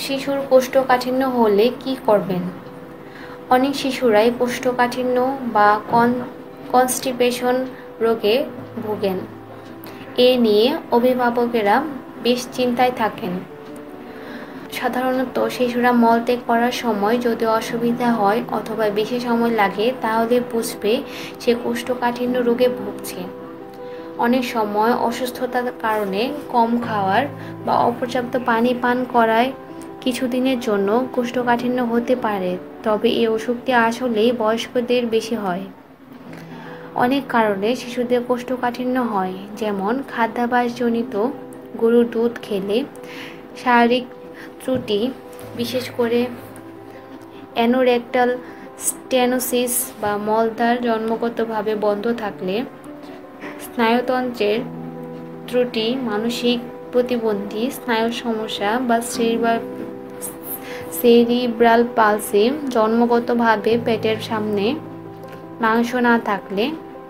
শিশুর কোষ্ঠকাঠিন্য হলে কি করবেন? অনেক শিশুরাই কোষ্ঠকাঠিন্য বা কনস্টিপেশন রোগে ভোগেন। এ নিয়ে অভিভাবকেরা বেশ চিন্তায় থাকেন। সাধারণত শিশুরা মলত্যাগ করার সময় যদি অসুবিধা হয় অথবা বেশি সময় লাগে তাহলে বুঝবে সে কোষ্ঠকাঠিন্য রোগে ভুগছে। অনেক সময় অসুস্থতার কারণে কম খাওয়ার বা অপর্যাপ্ত পানি পান করায় কিছুদিনের জন্য কোষ্ঠকাঠিন্য হতে পারে, তবে এই অসুখটি আসলেই বয়স্কদের বেশি হয়। অনেক কারণে শিশুদের কোষ্ঠকাঠিন্য হয়, যেমন খাদ্যাভ্যাসজনিত, গরুর দুধ খেলে, শারীরিক ত্রুটি, বিশেষ করে অ্যানোরেক্টাল স্টেনোসিস বা মলদ্বার জন্মগতভাবে বন্ধ থাকলে, স্নায়ুতন্ত্রের ত্রুটি, মানসিক প্রতিবন্ধী, স্নায়ুর সমস্যা বা সেরিব্রাল পালসি, জন্মগতভাবে পেটের সামনে মাংস না থাকলে,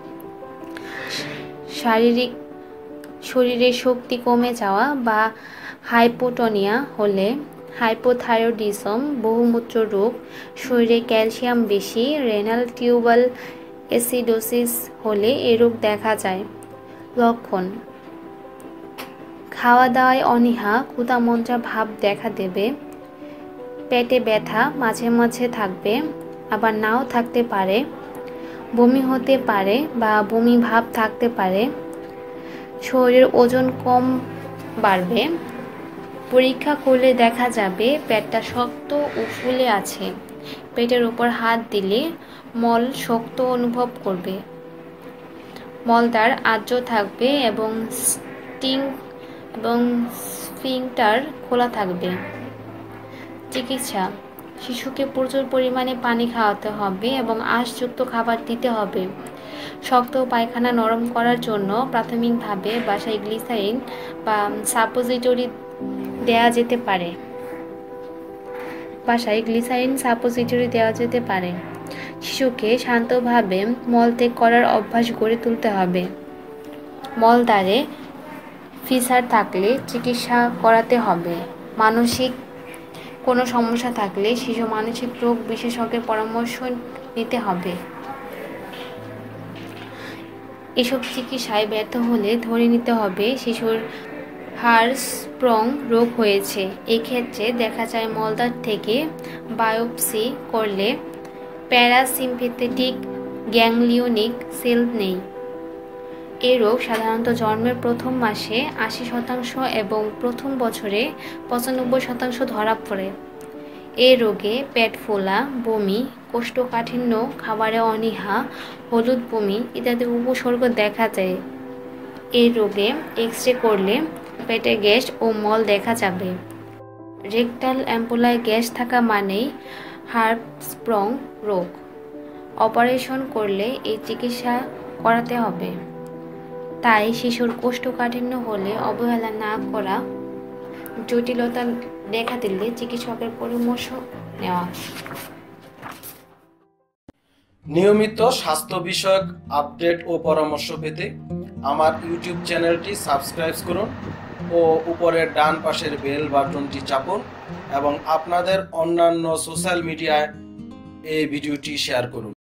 শরীরের শক্তি কমে যাওয়া বা হাইপোটোনিয়া হলে, হাইপোথাইরয়েডিজম, বহুমূত্র রোগ, শরীরে ক্যালসিয়াম বেশি, রেনাল টিউবাল অ্যাসিডোসিস হলে এ রোগ দেখা যায়। লক্ষণ: খাওয়া দাওয়ায় অনীহা, ক্ষুধামন্দা ভাব দেখা দেবে, পেটে ব্যথা মাঝে মাঝে থাকবে, আবার নাও থাকতে পারে, বমি হতে পারে বা বমি ভাব থাকতে পারে, শরীরের ওজন কম বাড়বে, পরীক্ষা করলে দেখা যাবে পেটটা শক্ত ও ফুলে আছে, পেটের উপর হাত দিলে মল শক্ত অনুভব করবে, মলদ্বার আর্দ্র থাকবে এবং স্ফিংক্টার খোলা থাকবে। চিকিৎসা: শিশুকে প্রচুর পরিমাণে পানি খাওয়াতে হবে এবং আঁশযুক্ত খাবার দিতে হবে। শক্ত পায়খানা নরম করার জন্য প্রাথমিকভাবে বাসায় গ্লিসারিন বা সাপোজিটরি দেওয়া যেতে পারে। শিশুকে শান্তভাবে মলত্যাগ করার অভ্যাস গড়ে তুলতে হবে। মলদ্বারে ফিসার থাকলে চিকিৎসা করাতে হবে। মানসিক কোনো সমস্যা থাকলে শিশু মানসিক রোগ বিশেষজ্ঞের পরামর্শ নিতে হবে। এসব চিকিৎসায় ব্যর্থ হলে ধরে নিতে হবে শিশুর হার্শস্প্রং রোগ হয়েছে। এক্ষেত্রে দেখা যায় মলদ্বার থেকে বায়োপসি করলে প্যারাসিম্প্যাথেটিক গ্যাংলিওনিক সেল নেই। এই রোগ সাধারণত জন্মের প্রথম মাসে 80% এবং প্রথম বছরে 95% ধরা পড়ে। এই রোগে পেট ফোলা, বমি, কোষ্ঠকাঠিন্য, খাবারে অনীহা, হলুদ বমি ইত্যাদি উপসর্গ দেখা যায়। এই রোগে এক্স-রে করলে পেটে গ্যাস ও মল দেখা যাবে। রেকটাল অ্যাম্পুলায় গ্যাস থাকা মানেই হার্শস্প্রং রোগ। অপারেশন করলে এই চিকিৎসা করাতে হবে। তাই শিশুর কোষ্ঠকাঠিন্য হলে অবহেলা না করা, জটিলতা দেখা দিলে চিকিৎসকের পরামর্শ নেওয়া। নিয়মিত স্বাস্থ্য বিষয়ক আপডেট ও পরামর্শ পেতে আমার ইউটিউব চ্যানেলটি সাবস্ক্রাইব করুন ও উপরের ডান পাশের বেল বাটনটি চাপুন এবং আপনাদের অন্যান্য সোশ্যাল মিডিয়ায় এই ভিডিওটি শেয়ার করুন।